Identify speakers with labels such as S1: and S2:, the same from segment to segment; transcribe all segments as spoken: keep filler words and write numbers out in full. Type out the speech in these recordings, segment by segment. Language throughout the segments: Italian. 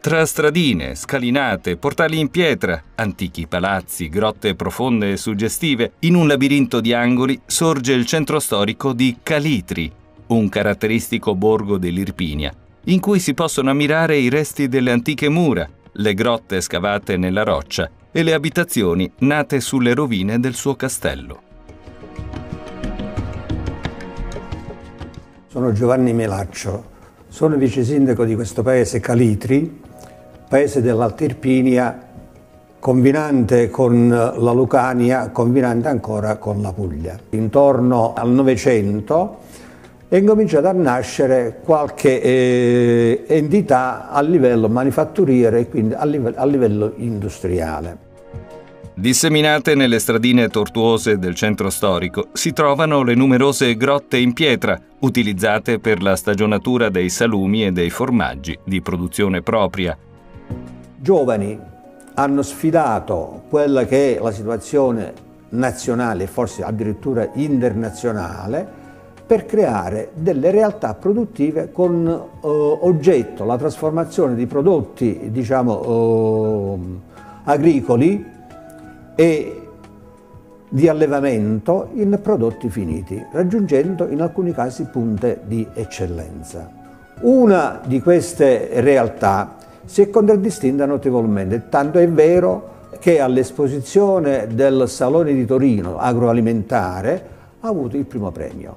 S1: Tra stradine, scalinate, portali in pietra, antichi palazzi, grotte profonde e suggestive, in un labirinto di angoli sorge il centro storico di Calitri, un caratteristico borgo dell'Irpinia, in cui si possono ammirare i resti delle antiche mura, le grotte scavate nella roccia e le abitazioni nate sulle rovine del suo castello.
S2: Sono Giovanni Melaccio, sono vice sindaco di questo paese Calitri, paese dell'Alta Irpinia, confinante con la Lucania, confinante ancora con la Puglia. Intorno al Novecento è incominciata a nascere qualche eh, entità a livello manifatturiero e quindi a livello, a livello industriale.
S1: Disseminate nelle stradine tortuose del centro storico si trovano le numerose grotte in pietra, utilizzate per la stagionatura dei salumi e dei formaggi di produzione propria.
S2: Giovani hanno sfidato quella che è la situazione nazionale e forse addirittura internazionale per creare delle realtà produttive con eh, oggetto la trasformazione di prodotti, diciamo, eh, agricoli e di allevamento in prodotti finiti, raggiungendo in alcuni casi punte di eccellenza. Una di queste realtà si è contraddistinta notevolmente, tanto è vero che all'esposizione del Salone di Torino agroalimentare ha avuto il primo premio.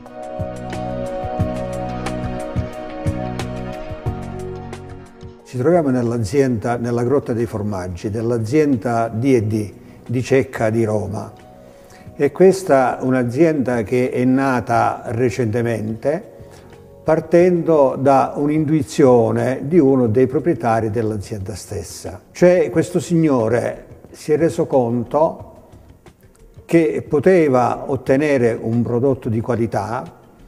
S2: Ci troviamo nell'azienda, nella Grotta dei Formaggi, dell'azienda D e D di Cecca di Roma. E questa è un'azienda che è nata recentemente partendo da un'intuizione di uno dei proprietari dell'azienda stessa. Cioè questo signore si è reso conto che poteva ottenere un prodotto di qualità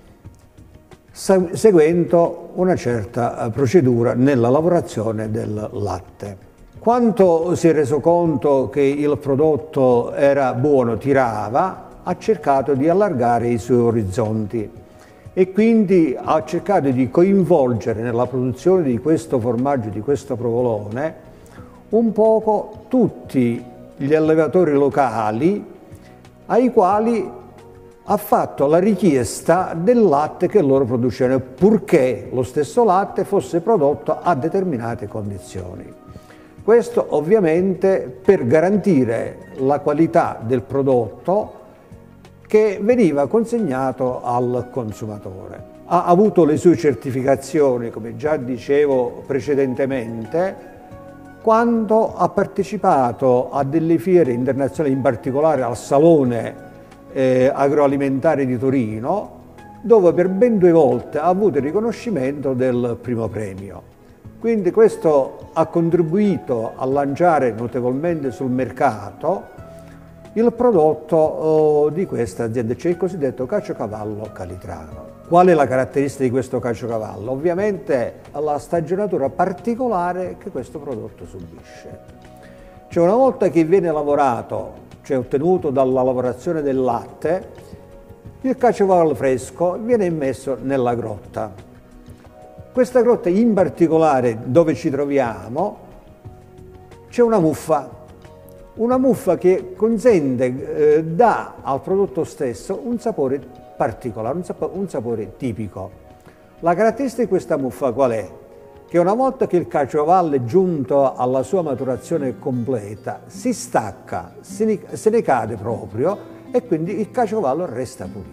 S2: seguendo una certa procedura nella lavorazione del latte. Quando si è reso conto che il prodotto era buono, tirava, ha cercato di allargare i suoi orizzonti e quindi ha cercato di coinvolgere nella produzione di questo formaggio, di questo provolone, un poco tutti gli allevatori locali ai quali ha fatto la richiesta del latte che loro producevano, purché lo stesso latte fosse prodotto a determinate condizioni. Questo ovviamente per garantire la qualità del prodotto che veniva consegnato al consumatore. Ha avuto le sue certificazioni, come già dicevo precedentemente, quando ha partecipato a delle fiere internazionali, in particolare al Salone eh, agroalimentare di Torino, dove per ben due volte ha avuto il riconoscimento del primo premio. Quindi questo ha contribuito a lanciare notevolmente sul mercato il prodotto oh, di questa azienda, cioè il cosiddetto caciocavallo calitrano. Qual è la caratteristica di questo caciocavallo? Ovviamente la stagionatura particolare che questo prodotto subisce. Cioè una volta che viene lavorato, cioè ottenuto dalla lavorazione del latte, il caciocavallo fresco viene immesso nella grotta. Questa grotta in particolare dove ci troviamo c'è una muffa. Una muffa che consente, eh, dà al prodotto stesso un sapore particolare, un sapore, un sapore tipico. La caratteristica di questa muffa qual è? Che una volta che il caciocavallo è giunto alla sua maturazione completa, si stacca, se ne, se ne cade proprio e quindi il caciocavallo resta pulito.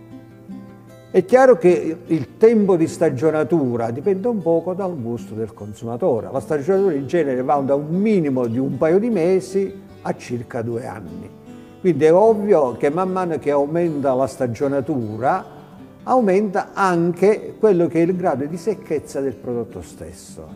S2: È chiaro che il tempo di stagionatura dipende un poco dal gusto del consumatore. La stagionatura in genere va da un minimo di un paio di mesi a circa due anni. Quindi è ovvio che man mano che aumenta la stagionatura, aumenta anche quello che è il grado di secchezza del prodotto stesso.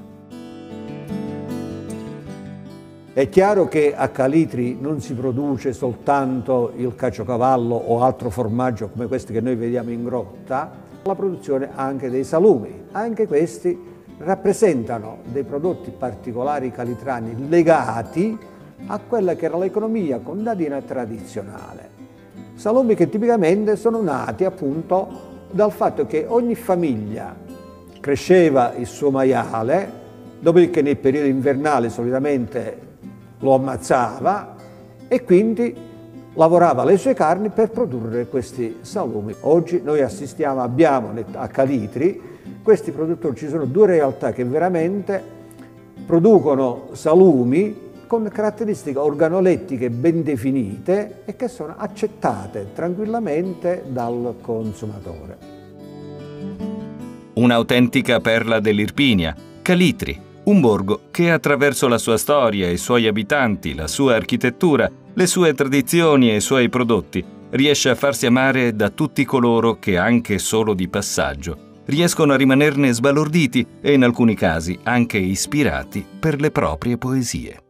S2: È chiaro che a Calitri non si produce soltanto il caciocavallo o altro formaggio come questi che noi vediamo in grotta, la produzione anche dei salumi. Anche questi rappresentano dei prodotti particolari calitrani legati a quella che era l'economia contadina tradizionale. Salumi che tipicamente sono nati appunto dal fatto che ogni famiglia cresceva il suo maiale dopodiché nel periodo invernale solitamente lo ammazzava e quindi lavorava le sue carni per produrre questi salumi. Oggi noi assistiamo, abbiamo a Calitri questi produttori, ci sono due realtà che veramente producono salumi con caratteristiche organolettiche ben definite e che sono accettate tranquillamente dal consumatore.
S1: Un'autentica perla dell'Irpinia, Calitri, un borgo che attraverso la sua storia, i suoi abitanti, la sua architettura, le sue tradizioni e i suoi prodotti, riesce a farsi amare da tutti coloro che, anche solo di passaggio, riescono a rimanerne sbalorditi e in alcuni casi anche ispirati per le proprie poesie.